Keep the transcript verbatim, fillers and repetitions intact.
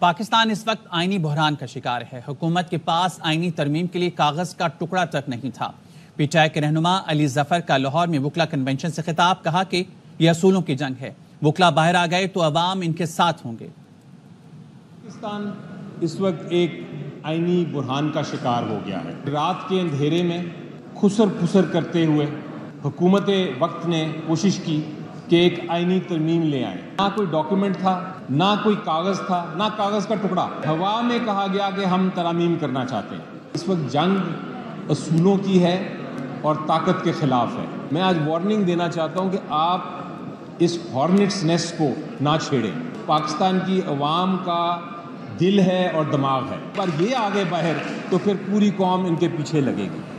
पाकिस्तान इस वक्त आईनी बहरान का शिकार है। हुकूमत के पास आईनी तरमीम के लिए कागज का टुकड़ा तक नहीं था। पीटीआई के रहनुमा अली जफर का लाहौर में वकला कन्वेंशन से खिताब, कहा कि यह असूलों की जंग है। वकला बाहर आ गए तो अवाम इनके साथ होंगे। पाकिस्तान इस वक्त एक आईनी बुरहान का शिकार हो गया है। रात के अंधेरे में खुसर फुसर करते हुए हुकूमत वक्त ने कोशिश की कि एक आईनी तरमीम ले आए। ना कोई डॉक्यूमेंट था, ना कोई कागज था, ना कागज का टुकड़ा। हवा में कहा गया कि हम तरमीम करना चाहते हैं। इस वक्त जंग असूलों की है और ताकत के खिलाफ है। मैं आज वार्निंग देना चाहता हूं कि आप इस हॉर्नेट्स नेस्ट को ना छेड़ें। पाकिस्तान की अवाम का दिल है और दिमाग है, पर ये आगे बाहर तो फिर पूरी कौम इनके पीछे लगेगी।